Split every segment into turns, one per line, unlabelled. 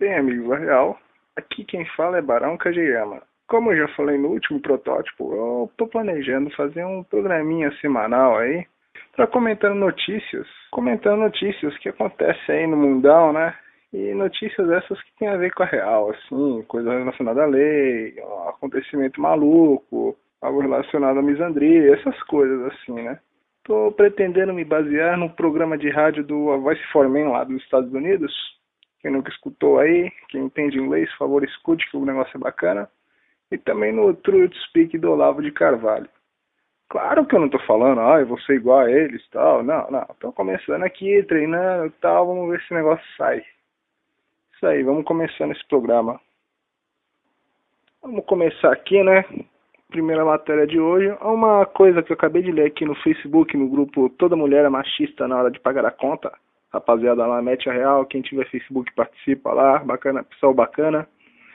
Bem, amigos, a real, aqui quem fala é Barão Kageyama. Como eu já falei no último protótipo, eu tô planejando fazer um programinha semanal aí para comentando notícias que acontecem aí no mundão, né? E notícias essas que tem a ver com a real, assim, coisa relacionada à lei, um acontecimento maluco, algo relacionado à misandria, essas coisas assim, né? Tô pretendendo me basear no programa de rádio do A Voice for Men lá dos Estados Unidos. Quem nunca escutou aí, quem entende inglês, por favor, escute que o negócio é bacana. E também no Truth Speak do Olavo de Carvalho. Claro que eu não tô falando, eu vou ser igual a eles e tal. Não, não. Tô começando aqui, treinando e tal. Vamos ver se o negócio sai. Isso aí, vamos começando esse programa. Vamos começar aqui, né? Primeira matéria de hoje. Uma coisa que eu acabei de ler aqui no Facebook, no grupo Toda Mulher é Machista na Hora de Pagar a Conta. Rapaziada lá, mete a real. Quem tiver Facebook participa lá. Bacana, pessoal bacana.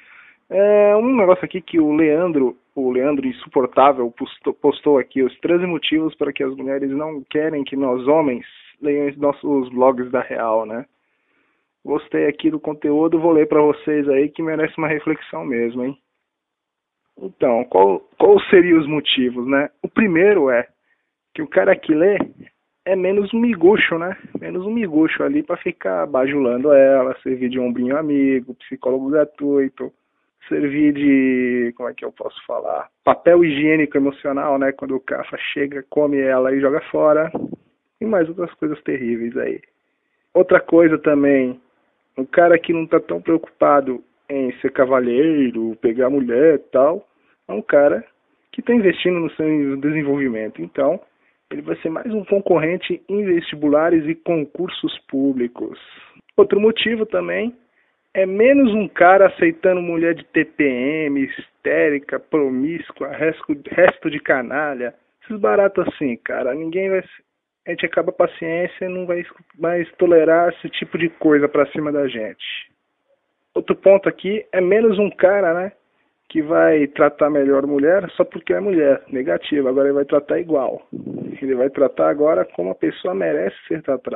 É um negócio aqui que o Leandro Insuportável, postou aqui os 13 motivos para que as mulheres não querem que nós homens leiam os nossos blogs da Real, né? Gostei aqui do conteúdo, vou ler para vocês aí que merece uma reflexão mesmo, hein? Então, qual seriam os motivos, né? O primeiro é que o cara que lê é menos um miguxo, né? Menos um miguxo ali para ficar bajulando ela, servir de ombrinho amigo, psicólogo gratuito, servir de, como é que eu posso falar? Papel higiênico emocional, né? Quando o cafa chega, come ela e joga fora. E mais outras coisas terríveis aí. Outra coisa também, o cara que não tá tão preocupado em ser cavalheiro, pegar mulher e tal, é um cara que está investindo no seu desenvolvimento. Então, ele vai ser mais um concorrente em vestibulares e concursos públicos. Outro motivo também é menos um cara aceitando mulher de TPM, histérica, promíscua, resto de canalha. Esses baratos assim, cara. Ninguém vai... A gente acaba a paciência e não vai mais tolerar esse tipo de coisa pra cima da gente. Outro ponto aqui é menos um cara, né, que vai tratar melhor mulher só porque é mulher. Negativo. Agora ele vai tratar igual. Ele vai tratar agora como a pessoa merece ser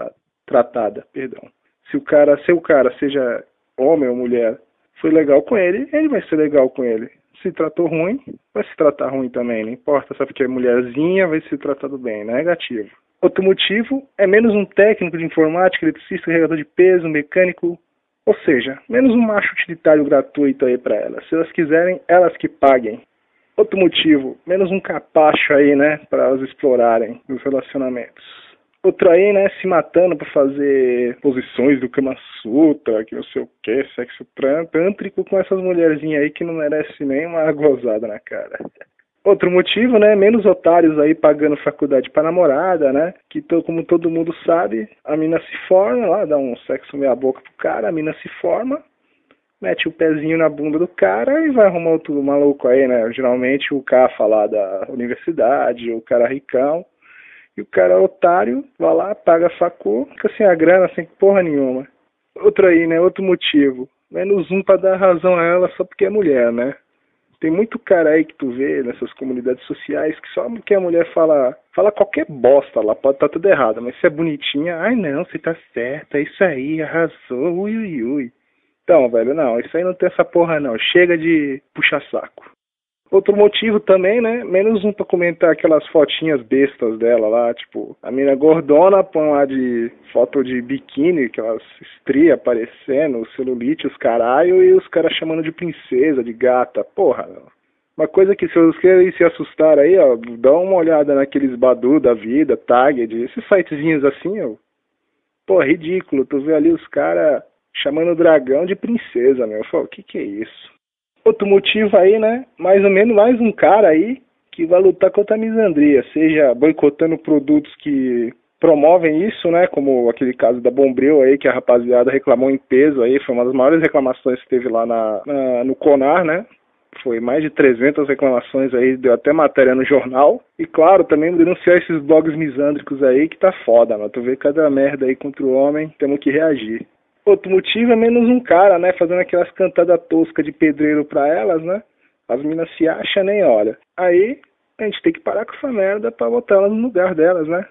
tratada. Se o cara seja homem ou mulher, foi legal com ele, ele vai ser legal com ele. Se tratou ruim, vai se tratar ruim também, não importa, só porque é mulherzinha, vai ser tratado bem, negativo. Outro motivo é menos um técnico de informática, eletricista, carregador de peso, mecânico, ou seja, menos um macho utilitário gratuito aí pra elas. Se elas quiserem, elas que paguem. Outro motivo, menos um capacho aí, né, pra elas explorarem nos relacionamentos. Outro aí, né, se matando pra fazer posições do Kama Sutra, que não sei o que, sexo tântrico com essas mulherzinhas aí que não merece nem uma gozada na cara. Outro motivo, né, menos otários aí pagando faculdade pra namorada, né, que como todo mundo sabe, a mina se forma lá, dá um sexo meia boca pro cara, a mina se forma, mete o pezinho na bunda do cara e vai arrumar outro maluco aí, né, geralmente o cara lá da universidade, o cara ricão. E o cara otário vai lá, paga a facu, fica sem a grana, sem porra nenhuma. Outro aí, né? Outro motivo. Menos um pra dar razão a ela só porque é mulher, né? Tem muito cara aí que tu vê nessas comunidades sociais que só porque a mulher fala qualquer bosta lá, pode estar tudo errado, mas se é bonitinha, ai não, você tá certa, é isso aí, arrasou, ui, ui, ui. Então, velho, não, isso aí não tem essa porra não, chega de puxar saco. Outro motivo também, né? Menos um pra comentar aquelas fotinhas bestas dela lá, tipo, a mina gordona põe lá de foto de biquíni, aquelas estrias aparecendo, celulite, os caralho, e os caras chamando de princesa, de gata. Porra, não. Uma coisa que se vocês querem se assustar aí, ó, dá uma olhada naqueles Badu da vida, Target, esses sitezinhos assim, ó. Pô, ridículo, tu vê ali os caras chamando o dragão de princesa, meu. Eu falo, o que é isso? Outro motivo aí, né? Mais ou menos mais um cara aí que vai lutar contra a misandria, seja boicotando produtos que promovem isso, né? Como aquele caso da Bombril aí, que a rapaziada reclamou em peso aí, foi uma das maiores reclamações que teve lá no CONAR, né? Foi mais de 300 reclamações aí, deu até matéria no jornal. E claro, também denunciar esses blogs misândricos aí que tá foda, mano. Tu vê cada merda aí contra o homem, temos que reagir. Outro motivo é menos um cara, né, fazendo aquelas cantadas toscas de pedreiro pra elas, né? As minas se acham nem olha. Aí a gente tem que parar com essa merda pra botar elas no lugar delas, né?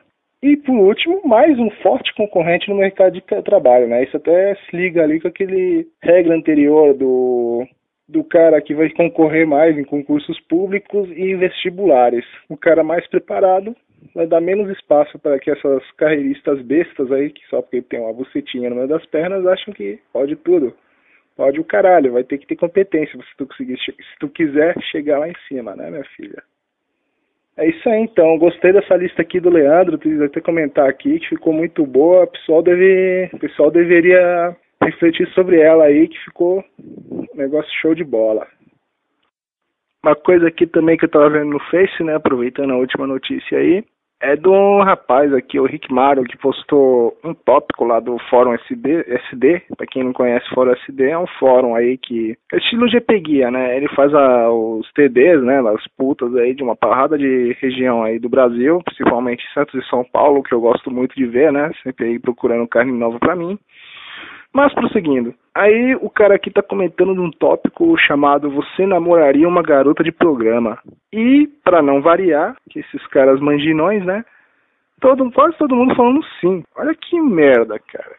E, por último, mais um forte concorrente no mercado de trabalho, né? Isso até se liga ali com aquele regra anterior do cara que vai concorrer mais em concursos públicos e em vestibulares. O cara mais preparado vai dar menos espaço para que essas carreiristas bestas aí, que só porque tem uma bucetinha no meio das pernas, acham que pode tudo. Pode o caralho, vai ter que ter competência se tu quiser chegar lá em cima, né, minha filha? É isso aí, então. Gostei dessa lista aqui do Leandro. Quis até comentar aqui que ficou muito boa. O pessoal deveria refletir sobre ela aí, que ficou um negócio show de bola. Uma coisa aqui também que eu tava vendo no Face, né, aproveitando a última notícia aí, é de um rapaz aqui, o Rick Maro, que postou um tópico lá do Fórum SD. Pra quem não conhece, Fórum SD é um fórum aí que é estilo GP Guia, né? Ele faz os TDs, né, as putas aí de uma parrada de região aí do Brasil, principalmente Santos e São Paulo, que eu gosto muito de ver, né? Sempre aí procurando carne nova pra mim. Mas prosseguindo, aí o cara aqui tá comentando de um tópico chamado "Você namoraria uma garota de programa?". E, pra não variar, que esses caras manginões, né? Quase todo mundo falando sim. Olha que merda, cara.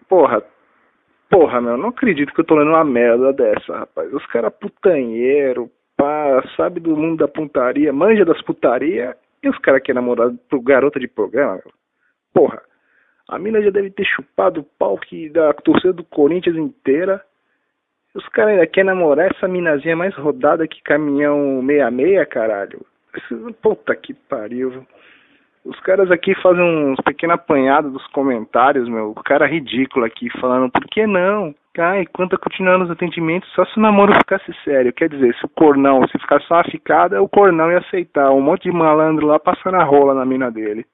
Porra, meu, não acredito que eu tô lendo uma merda dessa, rapaz. Os caras putanheiro, pá, sabe do mundo da putaria, manja das putaria, e os caras querem namorar pro garota de programa, meu. Porra. A mina já deve ter chupado o pau da torcida do Corinthians inteira. Os caras ainda querem namorar essa minazinha mais rodada que caminhão 66, caralho. Puta que pariu. Os caras aqui fazem uns pequenos apanhados dos comentários, meu. O cara ridículo aqui falando, por que não? Enquanto continuar nos atendimentos, só se o namoro ficasse sério. Quer dizer, se ficasse só uma ficada, o cornão ia aceitar. Um monte de malandro lá passando a rola na mina dele.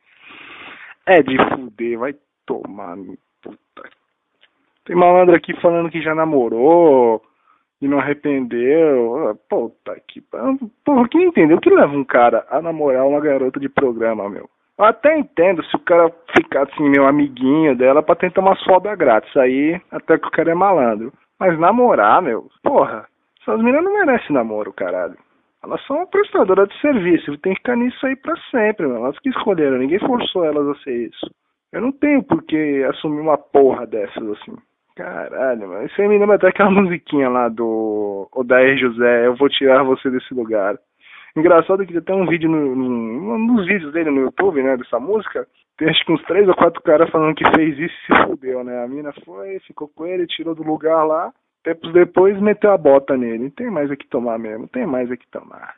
É de fuder, vai tomar, puta. Tem malandro aqui falando que já namorou e não arrependeu. Puta que... Porra, quem entendeu que leva um cara a namorar uma garota de programa, meu? Eu até entendo se o cara ficar assim, meu amiguinho dela pra tentar umas folgas grátis. Aí até que o cara é malandro. Mas namorar, meu, porra, essas meninas não merecem namoro, caralho. Elas são uma prestadora de serviço, tem que ficar nisso aí pra sempre, meu. Elas que escolheram, ninguém forçou elas a ser isso. Eu não tenho por que assumir uma porra dessas, assim. Caralho, mano. Isso aí me lembra até aquela musiquinha lá do Odair José, "Eu vou tirar você desse lugar". Engraçado que tem até um vídeo um dos vídeos dele no YouTube, né, dessa música. Tem acho que uns 3 ou 4 caras falando que fez isso e se fudeu, né? A mina foi, ficou com ele, tirou do lugar lá. Tempos depois meteu a bota nele. Não tem mais o que tomar mesmo, tem mais o que tomar.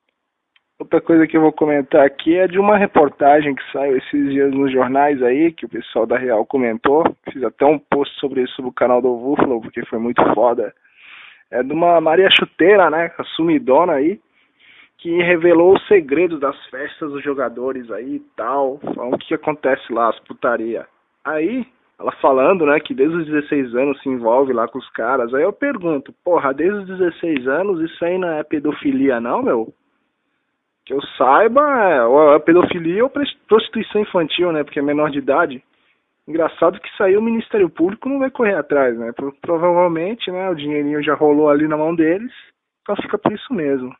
Outra coisa que eu vou comentar aqui é de uma reportagem que saiu esses dias nos jornais aí, que o pessoal da Real comentou. Fiz até um post sobre isso no canal do Buffalo, porque foi muito foda. É de uma Maria Chuteira, né, a sumidona aí, que revelou os segredos das festas dos jogadores aí e tal. Falando o que acontece lá, as putaria. Aí... ela falando, né, que desde os 16 anos se envolve lá com os caras. Aí eu pergunto, porra, desde os 16 anos isso aí não é pedofilia não, meu? Que eu saiba, é pedofilia ou prostituição infantil, né, porque é menor de idade. Engraçado que isso aí o Ministério Público não vai correr atrás, né? Provavelmente, né, o dinheirinho já rolou ali na mão deles, então fica por isso mesmo.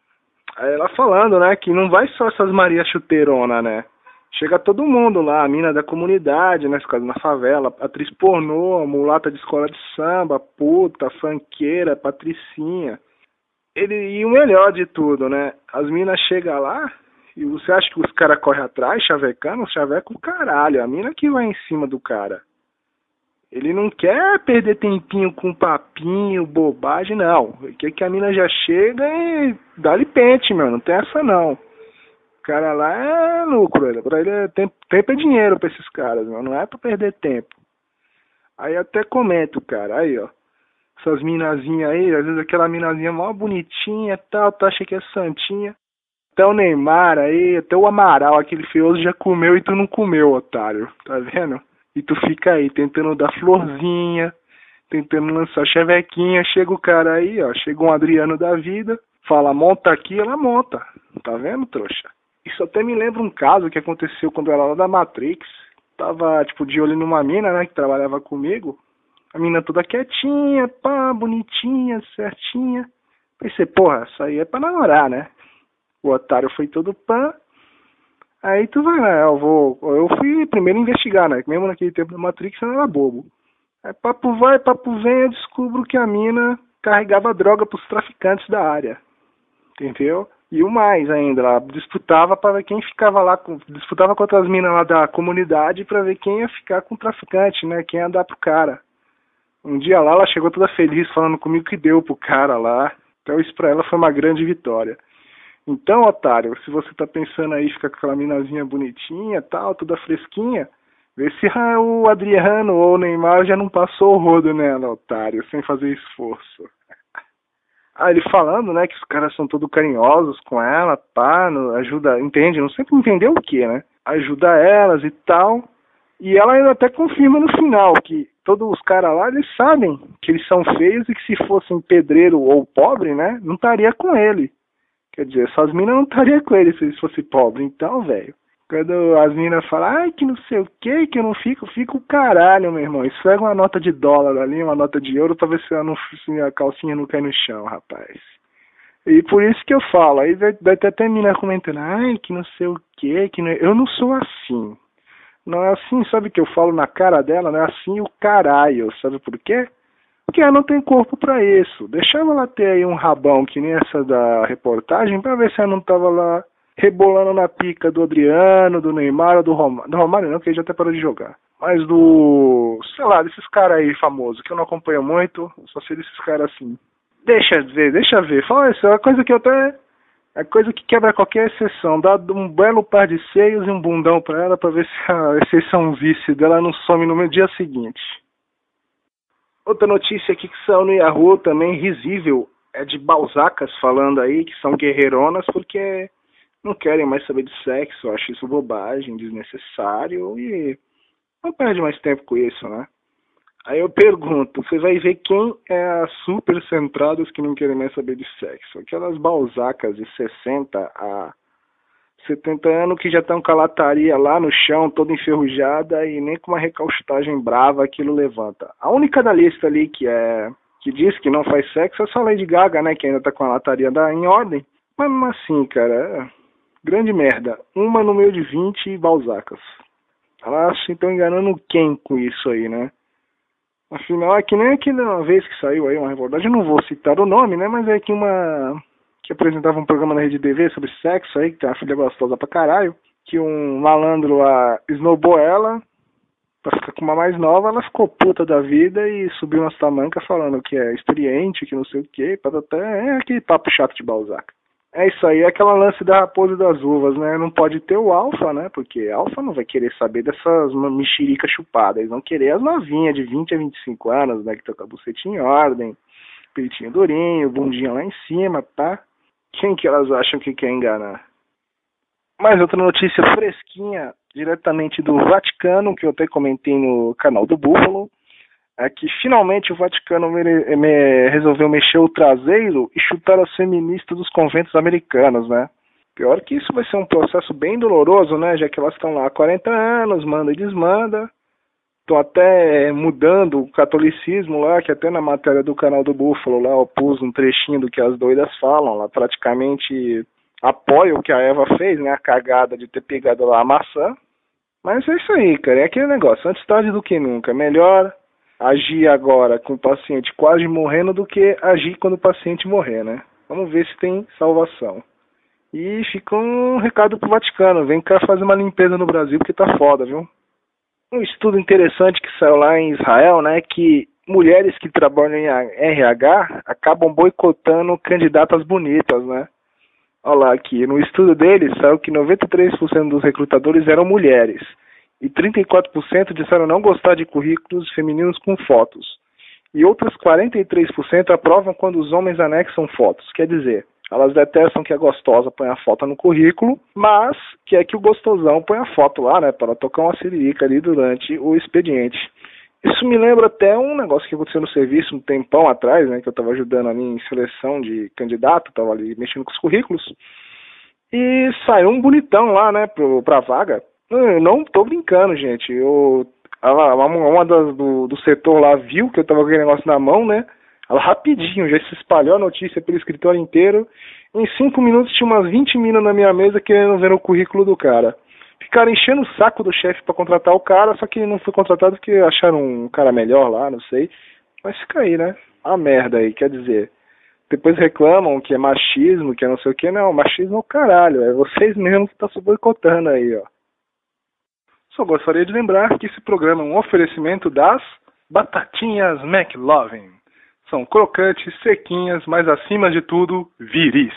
Aí ela falando, né, que não vai só essas Maria Chuteirona, né? Chega todo mundo lá, a mina da comunidade, né, na favela, atriz pornô, mulata de escola de samba, puta, funkeira, patricinha. E o melhor de tudo, né, as minas chegam lá e você acha que os caras correm atrás, chavecando? Chaveca o caralho, a mina que vai em cima do cara. Ele não quer perder tempinho com papinho, bobagem, não. Ele quer que a mina já chega e dá-lhe pente, meu, não tem essa não. O cara lá é lucro, pra ele tempo é dinheiro pra esses caras, não é pra perder tempo. Aí até comento, cara, aí ó, essas minazinhas aí, às vezes aquela minazinha mó bonitinha e tal, tu acha que é santinha. Até o Neymar aí, até o Amaral, aquele feioso já comeu e tu não comeu, otário, tá vendo? E tu fica aí tentando dar florzinha, tentando lançar chavequinha, chega o cara aí, ó, chega um Adriano da vida, fala monta aqui, ela monta, tá vendo, trouxa? Isso até me lembra um caso que aconteceu quando eu era lá da Matrix. Tava, tipo, de olho numa mina, né, que trabalhava comigo. A mina toda quietinha, pá, bonitinha, certinha. Pensei, porra, isso aí é pra namorar, né? O otário foi todo pã. Aí tu vai lá, eu fui primeiro investigar, né? Mesmo naquele tempo da Matrix eu não era bobo. Aí papo vai, papo vem, eu descubro que a mina carregava droga pros traficantes da área, entendeu? E o mais ainda, ela disputava para ver quem ficava lá, disputava contra as minas lá da comunidade para ver quem ia ficar com o traficante, né? Quem ia dar pro cara. Um dia lá ela chegou toda feliz falando comigo que deu pro cara lá. Então isso pra ela foi uma grande vitória. Então, otário, se você tá pensando aí ficar com aquela minazinha bonitinha, tal, toda fresquinha, vê se o Adriano ou o Neymar já não passou o rodo nela, otário, sem fazer esforço. Ah, ele falando, né, que os caras são todos carinhosos com ela, pá, ajuda, entende? Não sei entender o que, né? Ajuda elas e tal. E ela ainda até confirma no final que todos os caras lá, eles sabem que eles são feios e que se fossem pedreiro ou pobre, né, não estaria com ele. Quer dizer, essas minas não estariam com ele se eles fossem pobres. Então, velho, quando as minas falam, ai, que não sei o que eu não fico o caralho, meu irmão. Esfrega uma nota de dólar ali, uma nota de euro, pra ver se a calcinha não cai no chão, rapaz. E por isso que eu falo, aí vai ter até mina comentando, ai, que não sei o que não... Eu não sou assim. Não é assim, sabe que eu falo na cara dela, não é assim o caralho, sabe por quê? Porque ela não tem corpo pra isso. Deixava ela ter aí um rabão que nem essa da reportagem pra ver se ela não tava lá rebolando na pica do Adriano, do Neymar, do Romário. Do Romário não, que ele já até parou de jogar. Mas do, sei lá, desses caras aí famosos, que eu não acompanho muito, só sei desses caras assim. Deixa ver. Fala isso, é uma coisa que eu até... É coisa que quebra qualquer exceção. Dá um belo par de seios e um bundão pra ela pra ver se a exceção vice dela não some no dia seguinte. Outra notícia aqui que saiu no Yahoo também, risível, é de Balzacas falando aí que são guerreironas porque não querem mais saber de sexo. Eu acho isso bobagem, desnecessário e não perde mais tempo com isso, né? Aí eu pergunto, você vai ver quem é as super centradas que não querem mais saber de sexo? Aquelas Balzacas de 60 a 70 anos que já estão com a lataria lá no chão, toda enferrujada e nem com uma recaustagem brava aquilo levanta. A única da lista ali que diz que não faz sexo é só a Lady Gaga, né, que ainda tá com a lataria em ordem. Mas mesmo assim, cara, grande merda. Uma no meio de 20 Balzacas. Elas estão enganando quem com isso aí, né? Afinal, é que nem aquela vez que saiu aí uma reportagem, eu não vou citar o nome, né, mas é que que apresentava um programa na Rede TV sobre sexo aí, que tem uma filha gostosa pra caralho, que um malandro lá esnobou ela pra ficar com uma mais nova, ela ficou puta da vida e subiu nas tamancas falando que é experiente, que não sei o que, é aquele papo chato de Balzac. É isso aí, é aquela lance da raposa e das uvas, né? Não pode ter o alfa, né? Porque alfa não vai querer saber dessas mexericas chupadas. Eles vão querer as novinhas de 20 a 25 anos, né? Que estão com a bucetinha em ordem, peitinho durinho, bundinha lá em cima, tá? Quem que elas acham que quer enganar? Mais outra notícia fresquinha, diretamente do Vaticano, que eu até comentei no canal do Búfalo, é que finalmente o Vaticano resolveu mexer o traseiro e chutar as feministas dos conventos americanos, né? Pior que isso vai ser um processo bem doloroso, né? Já que elas estão lá há 40 anos, manda e desmanda. Estão até mudando o catolicismo lá, que até na matéria do canal do Búfalo lá eu pus um trechinho do que as doidas falam lá, praticamente apoia o que a Eva fez, né? A cagada de ter pegado lá a maçã. Mas é isso aí, cara, é aquele negócio, antes tarde do que nunca. Melhor agir agora com o paciente quase morrendo do que agir quando o paciente morrer, né? Vamos ver se tem salvação. E fica um recado pro Vaticano, vem cá fazer uma limpeza no Brasil porque tá foda, viu? Um estudo interessante que saiu lá em Israel, né, que mulheres que trabalham em RH acabam boicotando candidatas bonitas, né? Olha lá aqui, no estudo deles saiu que 93% dos recrutadores eram mulheres e 34% disseram não gostar de currículos femininos com fotos. E outras 43% aprovam quando os homens anexam fotos. Quer dizer, elas detestam que a gostosa põe a foto no currículo, mas quer que o gostosão põe a foto lá, né, para tocar uma siririca ali durante o expediente. Isso me lembra até um negócio que aconteceu no serviço um tempão atrás, né, que eu estava ajudando ali em seleção de candidato, estava ali mexendo com os currículos, e saiu um bonitão lá, né, pra vaga. Eu não tô brincando, gente. Uma do setor lá viu que eu tava com aquele negócio na mão, né? Ela rapidinho já se espalhou a notícia pelo escritório inteiro. Em 5 minutos tinha umas 20 minas na minha mesa querendo ver o currículo do cara. Ficaram enchendo o saco do chefe pra contratar o cara, só que não foi contratado porque acharam um cara melhor lá, não sei. Mas fica aí, né? A merda aí, quer dizer. Depois reclamam que é machismo, que é não sei o que. Não, machismo é o caralho. É vocês mesmos que estão se boicotando aí, ó. Só gostaria de lembrar que esse programa é um oferecimento das Batatinhas McLovin. São crocantes, sequinhas, mas acima de tudo, viris.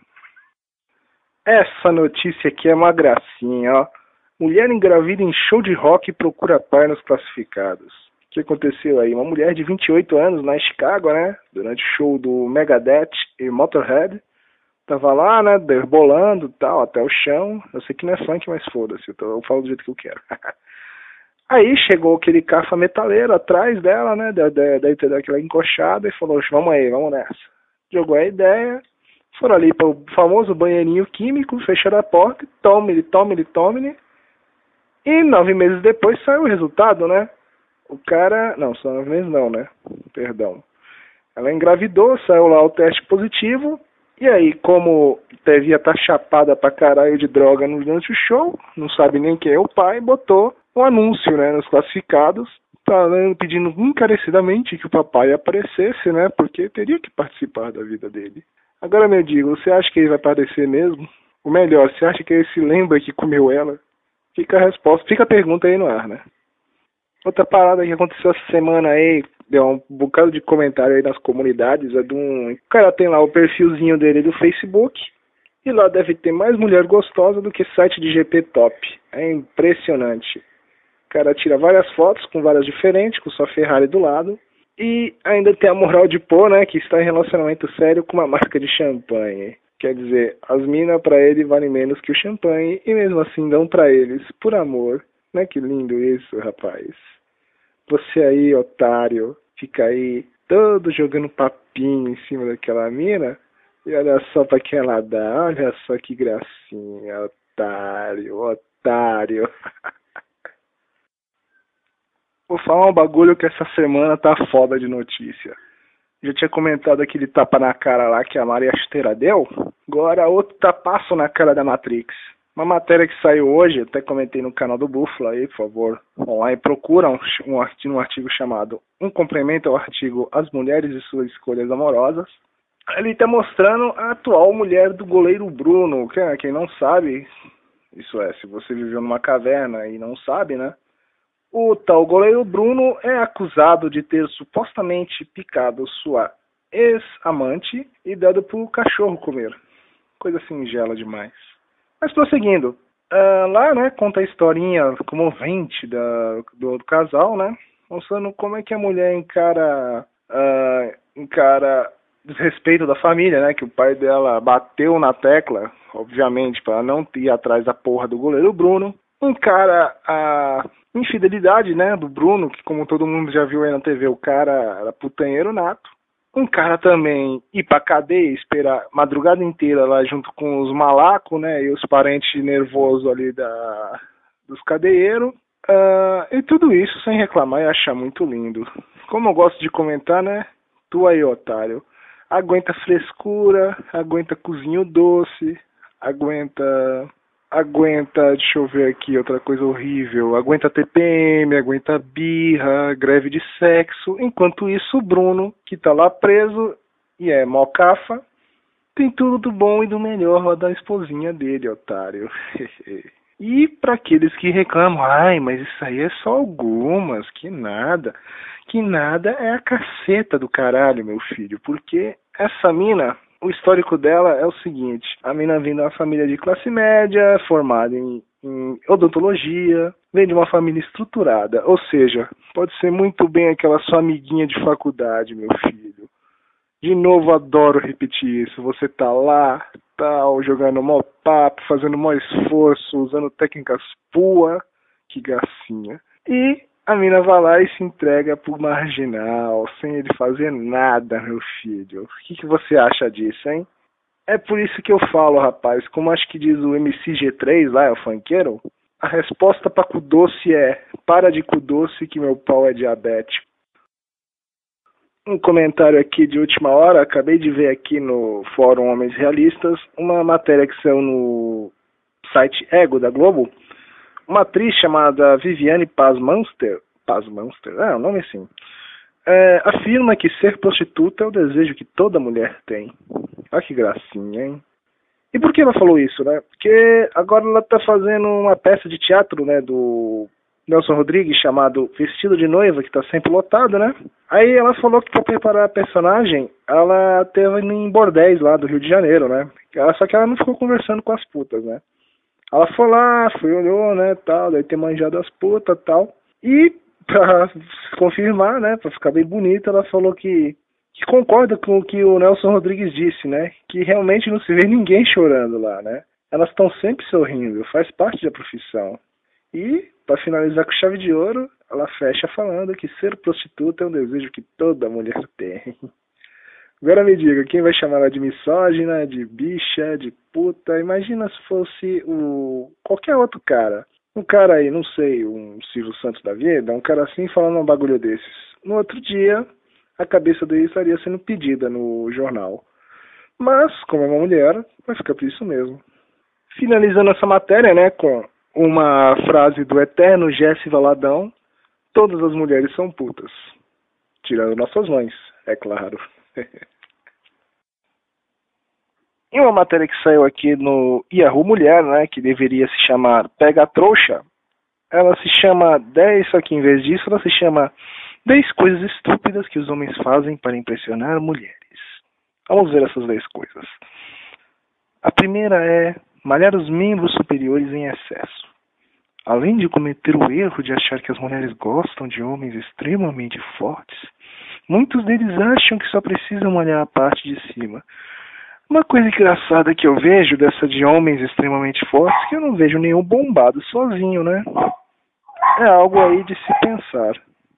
Essa notícia aqui é uma gracinha, ó. Mulher engravida em show de rock procura pai nos classificados. O que aconteceu aí? Uma mulher de 28 anos na Chicago, né? Durante o show do Megadeth e Motorhead. Tava lá, né? Derbolando e tal, até o chão. Eu sei que não é funk, mas foda-se. Eu falo do jeito que eu quero. Aí chegou aquele cafa metaleiro atrás dela, né? Daí ter aquela encoxada e falou: vamos aí, vamos nessa. Jogou a ideia. Foram ali para o famoso banheirinho químico, fecharam a porta, tome-lhe. E 9 meses depois saiu o resultado, né? O cara... Não, só 9 meses não, né? Perdão. Ela engravidou, saiu lá o teste positivo. E aí, como devia estar chapada pra caralho de droga durante o show, não sabe nem quem é o pai, botou um anúncio, né, nos classificados, falando, pedindo encarecidamente que o papai aparecesse, né? Porque teria que participar da vida dele. Agora, meu digo, você acha que ele vai aparecer mesmo? Ou melhor, você acha que ele se lembra que comeu ela? Fica a resposta, fica a pergunta aí no ar, né? Outra parada que aconteceu essa semana aí, deu um bocado de comentário aí nas comunidades, é de um... O cara tem lá o perfilzinho dele do Facebook, e lá deve ter mais mulher gostosa do que site de GP Top. É impressionante. O cara tira várias fotos com várias diferentes, com sua Ferrari do lado, e ainda tem a moral de pôr, né, que está em relacionamento sério com uma marca de champanhe. Quer dizer, as minas pra ele valem menos que o champanhe, e mesmo assim dão pra eles, por amor. Né, que lindo isso, rapaz. Você aí, otário, fica aí todo jogando papinho em cima daquela mina, e olha só pra que ela dá, olha só que gracinha, otário. Vou falar um bagulho que essa semana tá foda de notícia. Já tinha comentado aquele tapa na cara lá que a Maria Esteira deu. Agora outro tapaço na cara da Matrix. Uma matéria que saiu hoje, até comentei no canal do Búfalo aí, por favor. Online, procura um artigo chamado Um Complemento ao artigo As Mulheres e Suas Escolhas Amorosas. Ele tá mostrando a atual mulher do goleiro Bruno. Quem não sabe, isso é, se você viveu numa caverna e não sabe, né? O tal goleiro Bruno é acusado de ter supostamente picado sua ex-amante e dado pro cachorro comer. Coisa singela demais. Mas prosseguindo, lá, né, conta a historinha comovente do casal, né? Mostrando como é que a mulher encara desrespeito da família, né? Que o pai dela bateu na tecla, obviamente, para não ir atrás da porra do goleiro Bruno. Encara a infidelidade, né, do Bruno, que como todo mundo já viu aí na TV, o cara era putanheiro nato. Um cara também ir pra cadeia, esperar madrugada inteira lá junto com os malacos, né, e os parentes nervosos ali dos cadeeiros. E tudo isso sem reclamar e achar muito lindo. Como eu gosto de comentar, né, tu aí, otário, aguenta frescura, aguenta cozinho doce, aguenta, deixa eu ver aqui, outra coisa horrível, aguenta TPM, aguenta birra, greve de sexo, enquanto isso o Bruno, que tá lá preso e é mocafa, tem tudo do bom e do melhor lá da esposinha dele, otário. E para aqueles que reclamam, ai, mas isso aí é só algumas, que nada é a caceta do caralho, meu filho, porque essa mina... O histórico dela é o seguinte, a mina vem de uma família de classe média, formada em odontologia, vem de uma família estruturada, ou seja, pode ser muito bem aquela sua amiguinha de faculdade, meu filho. De novo, adoro repetir isso, você tá lá, tal, jogando mó papo, fazendo mó esforço, usando técnicas pua, que gracinha. E a mina vai lá e se entrega pro marginal, sem ele fazer nada, meu filho. O que você acha disso, hein? É por isso que eu falo, rapaz, como acho que diz o MC G3 lá, é o funkeiro, a resposta pra cu doce é: para de cu doce que meu pau é diabético. Um comentário aqui de última hora, acabei de ver aqui no Fórum Homens Realistas, uma matéria que saiu no site Ego da Globo, Uma atriz chamada Viviane Pasmanster, o nome é assim, afirma que ser prostituta é o desejo que toda mulher tem. Olha que gracinha, hein? E por que ela falou isso, né? Porque agora ela tá fazendo uma peça de teatro, né, do Nelson Rodrigues, chamado Vestido de Noiva, que tá sempre lotado, né? Aí ela falou que para preparar a personagem, ela teve em bordéis lá do Rio de Janeiro, né? Só que ela não ficou conversando com as putas, né? Ela foi lá, olhou, né, tal, daí ter manjado as putas e tal. E pra confirmar, né, pra ficar bem bonita, ela falou que concorda com o que o Nelson Rodrigues disse, né? Que realmente não se vê ninguém chorando lá, né? Elas estão sempre sorrindo, faz parte da profissão. E, para finalizar com chave de ouro, ela fecha falando que ser prostituta é um desejo que toda mulher tem. Agora me diga, quem vai chamar ela de misógina, de bicha, de puta? Imagina se fosse qualquer outro cara. Um cara aí, não sei, um Silvio Santos da vida, um cara assim falando um bagulho desses. No outro dia, a cabeça dele estaria sendo pedida no jornal. Mas, como é uma mulher, vai ficar por isso mesmo. Finalizando essa matéria, né, com uma frase do eterno Jesse Valadão: todas as mulheres são putas. Tirando nossas mães, é claro. Em uma matéria que saiu aqui no Yahoo Mulher, né, que deveria se chamar Pega a Trouxa, ela se chama 10, só que em vez disso ela se chama 10 coisas estúpidas que os homens fazem para impressionar mulheres. Vamos ver essas 10 coisas. A primeira é malhar os membros superiores em excesso. Além de cometer o erro de achar que as mulheres gostam de homens extremamente fortes, muitos deles acham que só precisam malhar a parte de cima. Uma coisa engraçada que eu vejo dessa de homens extremamente fortes é que eu não vejo nenhum bombado sozinho, né? É algo aí de se pensar.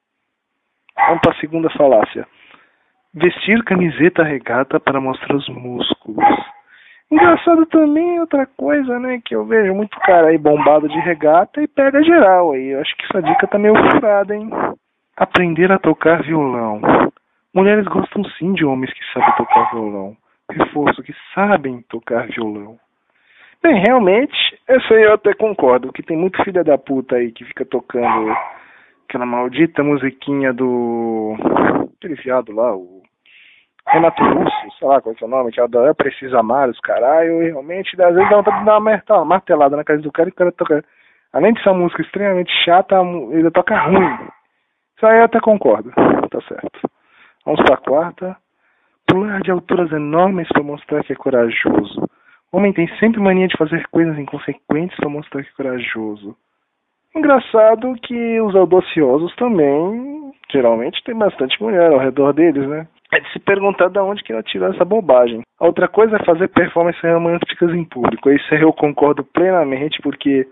Vamos para a segunda falácia. Vestir camiseta regata para mostrar os músculos. Engraçado também outra coisa, né? Que eu vejo muito cara aí bombado de regata e pega geral aí. Eu acho que essa dica tá meio furada, hein? Aprender a tocar violão. Mulheres gostam sim de homens que sabem tocar violão. Reforço, que sabem tocar violão. Bem, realmente, essa aí eu até concordo, que tem muito filha da puta aí que fica tocando aquela maldita musiquinha do... aquele viado lá, o Renato Russo, sei lá qual é o nome, que é o Precisa Amar, os caralho, e realmente, às vezes dá vontade de dar uma martelada na casa do cara e o cara toca... Além de ser uma música extremamente chata, ele toca ruim. Isso aí eu até concordo, tá certo. Vamos pra quarta. Pular de alturas enormes para mostrar que é corajoso. O homem tem sempre mania de fazer coisas inconsequentes para mostrar que é corajoso. Engraçado que os audaciosos também, geralmente, tem bastante mulher ao redor deles, né? É de se perguntar de onde que ela tirou essa bobagem. A outra coisa é fazer performances românticas em público. Isso eu concordo plenamente, porque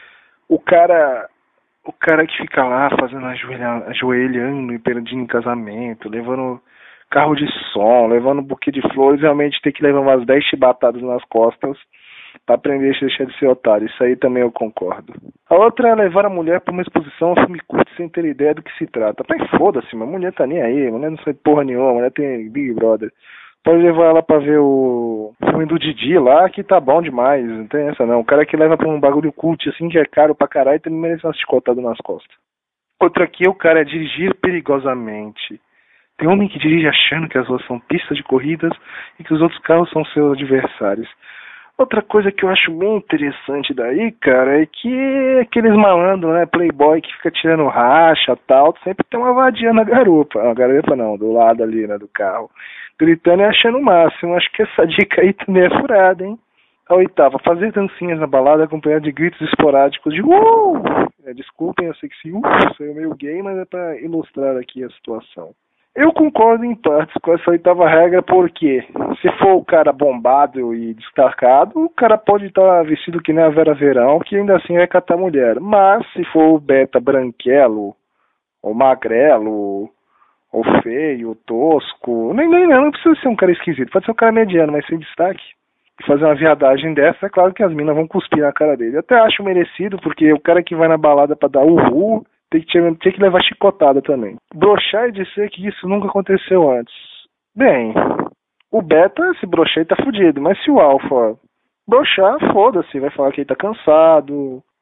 o cara que fica lá fazendo ajoelhando e pedindo em casamento, levando carro de som, levando um buquê de flores, realmente tem que levar umas 10 chibatadas nas costas para aprender a deixar de ser otário. Isso aí também eu concordo. A outra é levar a mulher para uma exposição a filme curto sem ter ideia do que se trata. Pai, foda-se, a mulher tá nem aí, a mulher não sabe porra nenhuma, a mulher tem Big Brother. Pode levar ela pra ver o filme do Didi lá, que tá bom demais, não tem essa não. O cara que leva pra um bagulho cult assim, que é caro pra caralho, também merece uma chicotada nas costas. Outra aqui, o cara é dirigir perigosamente. Tem homem que dirige achando que as ruas são pistas de corridas e que os outros carros são seus adversários. Outra coisa que eu acho bem interessante daí, cara, é que aqueles malandros, né, playboy que fica tirando racha e tal, sempre tem uma vadia na garupa. Não, garupa não, do lado ali, né, do carro. Gritando e achando o máximo. Acho que essa dica aí também é furada, hein? A oitava, fazer dancinhas na balada acompanhada de gritos esporádicos de desculpem, eu sei que esse sou meio gay, mas é pra ilustrar aqui a situação. Eu concordo em partes com essa oitava regra, porque se for o cara bombado e destacado, o cara pode estar vestido que nem a Vera Verão, que ainda assim vai catar mulher. Mas se for o beta branquelo, ou magrelo, ou feio, tosco, não precisa ser um cara esquisito, pode ser um cara mediano, mas sem destaque. E fazer uma viadagem dessa, é claro que as minas vão cuspir na cara dele. Eu até acho merecido, porque o cara que vai na balada pra dar uhul, tem que levar chicotada também. Broxar e dizer que isso nunca aconteceu antes. Bem, o beta, se broxar, ele tá fudido. Mas se o alfa broxar, foda-se. Vai falar que ele tá cansado,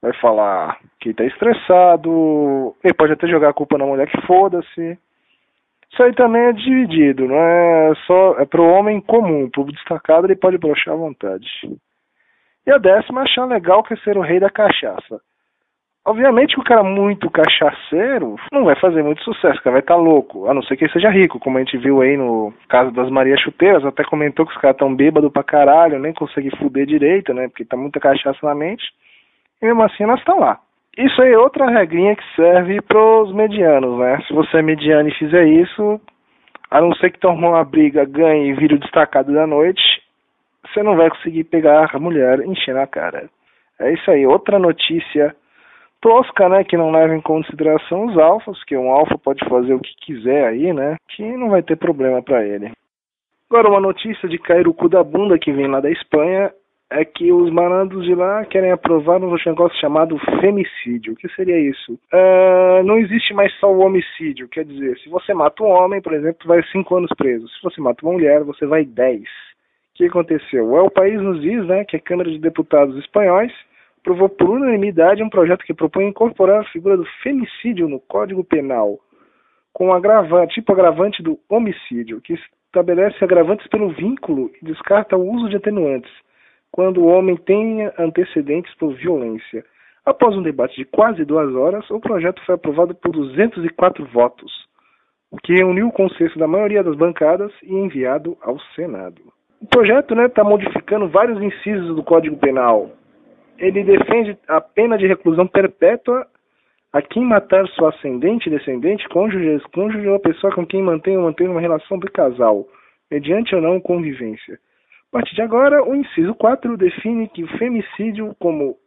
vai falar que tá estressado, ele pode até jogar a culpa na mulher, que foda-se. Isso aí também é dividido, não é só, é pro homem comum, pro destacado ele pode broxar à vontade. E a 10ª, achar legal que é ser o rei da cachaça. Obviamente que o cara muito cachaceiro não vai fazer muito sucesso, o cara vai estar louco, a não ser que ele seja rico, como a gente viu aí no caso das Maria Chuteiras, até comentou que os caras estão bêbados pra caralho, nem conseguem fuder direito, né, porque tá muita cachaça na mente, e mesmo assim elas estão lá. Isso aí é outra regrinha que serve pros medianos, né, se você é mediano e fizer isso, a não ser que tome uma briga, ganhe e vire o destacado da noite, você não vai conseguir pegar a mulher enchendo a cara. É isso aí, outra notícia tosca, né, que não leva em consideração os alfas, que um alfa pode fazer o que quiser aí, né, que não vai ter problema pra ele. Agora, uma notícia de cair o cu da bunda que vem lá da Espanha é que os malandros de lá querem aprovar um negócio chamado femicídio. O que seria isso? Não existe mais só o homicídio, quer dizer, se você mata um homem, por exemplo, vai 5 anos preso. Se você mata uma mulher, você vai 10. O que aconteceu? O país nos diz, né, que a Câmara de Deputados espanhóis aprovou por unanimidade um projeto que propõe incorporar a figura do femicídio no Código Penal, com agravante do homicídio, que estabelece agravantes pelo vínculo e descarta o uso de atenuantes, quando o homem tenha antecedentes por violência. Após um debate de quase 2 horas, o projeto foi aprovado por 204 votos, o que reuniu o consenso da maioria das bancadas e enviado ao Senado. O projeto está modificando vários incisos do Código Penal. Ele defende a pena de reclusão perpétua a quem matar sua ascendente, descendente, cônjuge, ex-cônjuge ou a pessoa com quem mantém ou mantém uma relação de casal, mediante ou não convivência. A partir de agora, o inciso 4 define o femicídio como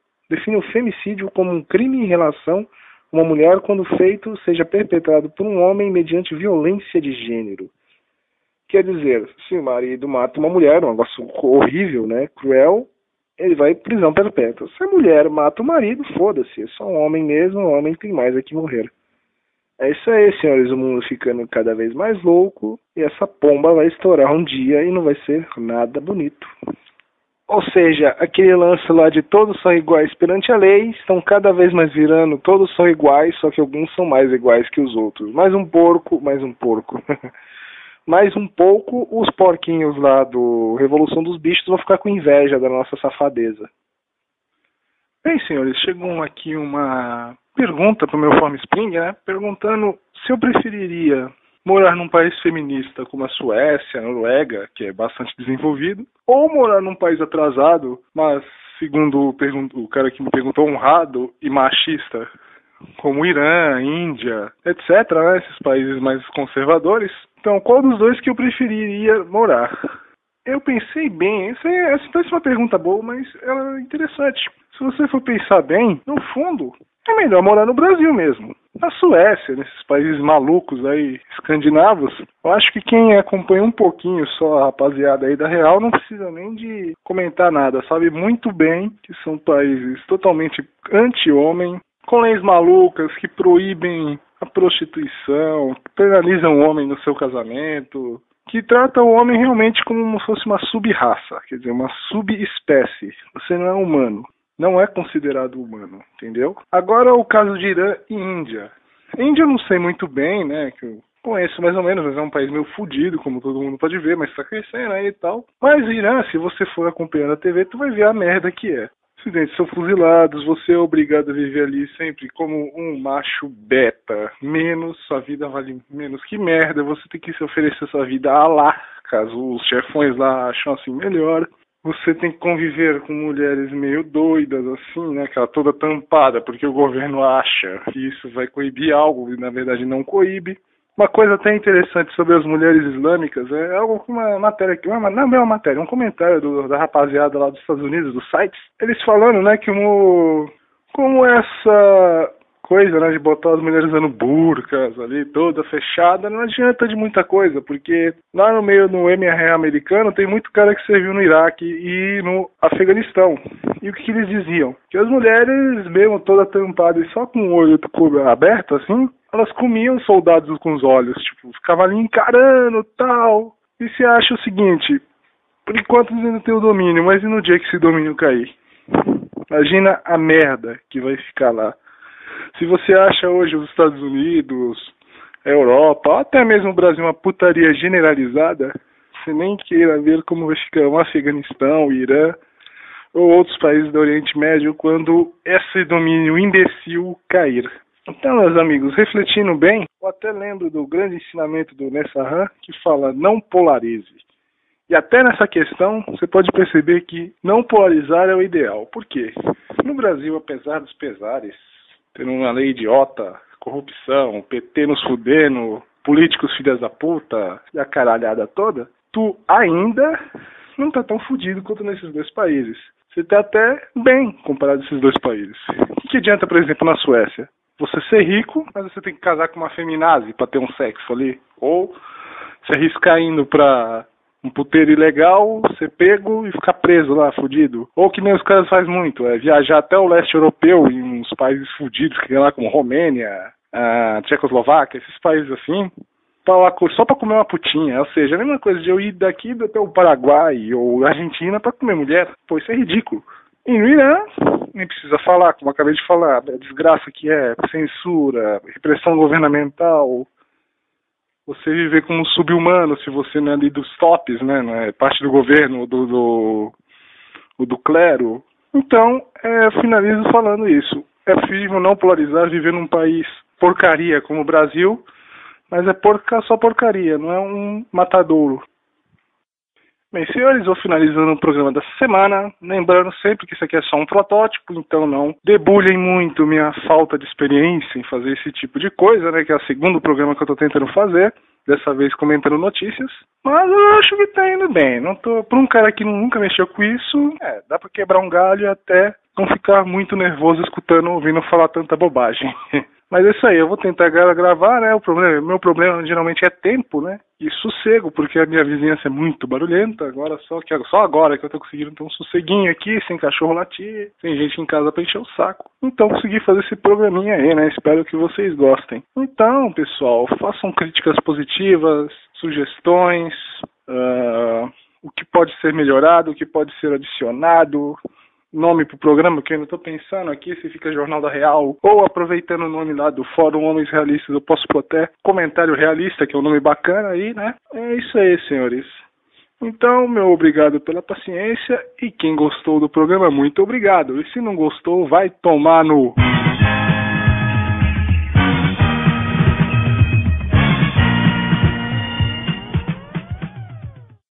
um crime em relação a uma mulher quando o feito seja perpetrado por um homem mediante violência de gênero. Quer dizer, se o marido mata uma mulher, um negócio horrível, né, cruel, ele vai prisão perpétua. Se a mulher mata o marido, foda-se, é só um homem mesmo, um homem tem mais é que morrer. É isso aí, senhores, o mundo ficando cada vez mais louco e essa pomba vai estourar um dia e não vai ser nada bonito. Ou seja, aquele lance lá de todos são iguais perante a lei, estão cada vez mais virando, todos são iguais, só que alguns são mais iguais que os outros. Mais um porco. Mais um pouco, os porquinhos lá do Revolução dos Bichos vão ficar com inveja da nossa safadeza. Bem, senhores, chegou aqui uma pergunta para o meu Formspring, né? Perguntando se eu preferiria morar num país feminista como a Suécia, a Noruega, que é bastante desenvolvido, ou morar num país atrasado, mas, segundo o cara que me perguntou, honrado e machista, como Irã, Índia, etc., né? Esses países mais conservadores. Então, qual dos dois que eu preferiria morar? Eu pensei bem, essa é uma pergunta boa, mas ela é interessante. Se você for pensar bem, no fundo, é melhor morar no Brasil mesmo. Na Suécia, nesses países malucos aí, escandinavos, eu acho que quem acompanha um pouquinho só a rapaziada aí da Real não precisa nem de comentar nada. Sabe muito bem que são países totalmente anti-homem, com leis malucas que proíbem a prostituição, que penalizam o homem no seu casamento, que trata o homem realmente como se fosse uma sub-raça, quer dizer, uma subespécie. Você não é humano, não é considerado humano, entendeu? Agora o caso de Irã e Índia. Índia eu não sei muito bem, né, que eu conheço mais ou menos, mas é um país meio fudido, como todo mundo pode ver, mas tá crescendo aí e tal. Mas Irã, se você for acompanhando a TV, tu vai ver a merda que é. Estudantes são fuzilados, você é obrigado a viver ali sempre como um macho beta. Sua vida vale menos. Que merda, você tem que se oferecer sua vida a lá, caso os chefões lá acham assim melhor. Você tem que conviver com mulheres meio doidas, assim, né, aquela toda tampada, porque o governo acha que isso vai coibir algo e na verdade não coíbe. Uma coisa até interessante sobre as mulheres islâmicas é algo que uma matéria, não é uma matéria, um comentário da rapaziada lá dos Estados Unidos, dos sites, eles falando, né, que como essa coisa, né, de botar as mulheres usando burcas ali, toda fechada, não adianta de muita coisa, porque lá no meio do MRA americano tem muito cara que serviu no Iraque e no Afeganistão. E o que eles diziam? Que as mulheres, mesmo toda tampada e só com o olho aberto, assim, elas comiam soldados com os olhos, tipo, ficavam ali encarando tal. E se acha o seguinte, por enquanto eles ainda têm o domínio, mas e no dia que esse domínio cair? Imagina a merda que vai ficar lá. Se você acha hoje os Estados Unidos, a Europa, ou até mesmo o Brasil uma putaria generalizada, você nem queira ver como vai ficar o Afeganistão, o Irã ou outros países do Oriente Médio quando esse domínio imbecil cair. Então, meus amigos, refletindo bem, eu até lembro do grande ensinamento do Nessahan que fala não polarize. E até nessa questão, você pode perceber que não polarizar é o ideal. Por quê? No Brasil, apesar dos pesares, tendo uma lei idiota, corrupção, PT nos fudendo, políticos filhas da puta e a caralhada toda, tu ainda não tá tão fudido quanto nesses dois países. Você tá até bem comparado a esses dois países. O que adianta, por exemplo, na Suécia? Você ser rico, mas você tem que casar com uma feminazi pra ter um sexo ali. Ou se arriscar indo pra um puteiro ilegal, ser pego e ficar preso lá, fudido. Ou que nem os caras fazem muito, é viajar até o leste europeu, em uns países fudidos, que tem lá como Romênia, Tchecoslováquia, esses países assim, só pra comer uma putinha. Ou seja, a mesma coisa de eu ir daqui até o Paraguai ou Argentina pra comer mulher. Pô, isso é ridículo. E no Irã, nem precisa falar, como eu acabei de falar, a desgraça que é, censura, repressão governamental, você viver como subhumano se você não é ali dos tops, né, não é parte do governo, do clero. Então, eu finalizo falando isso. É possível não polarizar, viver num país porcaria como o Brasil, mas é só porcaria, não é um matadouro. Bem, senhores, vou finalizando o programa dessa semana, lembrando sempre que isso aqui é só um protótipo, então não debulhem muito minha falta de experiência em fazer esse tipo de coisa, né, que é o segundo programa que eu tô tentando fazer, dessa vez comentando notícias, mas eu acho que tá indo bem, pra um cara que nunca mexeu com isso, dá pra quebrar um galho e até não ficar muito nervoso ouvindo falar tanta bobagem. Mas é isso aí, eu vou tentar gravar, né? Meu problema geralmente é tempo, né? E sossego, porque a minha vizinhança é muito barulhenta. Só agora que eu tô conseguindo ter um sosseguinho aqui, sem cachorro latir, sem gente em casa pra encher o saco. Então consegui fazer esse programinha aí, né? Espero que vocês gostem. Então, pessoal, façam críticas positivas, sugestões, o que pode ser melhorado, o que pode ser adicionado. Nome pro programa, que eu ainda tô pensando aqui, se fica Jornal da Real, ou aproveitando o nome lá do Fórum Homens Realistas, eu posso pôr até Comentário Realista, que é um nome bacana aí, né? É isso aí, senhores. Então, meu obrigado pela paciência, e quem gostou do programa, muito obrigado. E se não gostou, vai tomar no...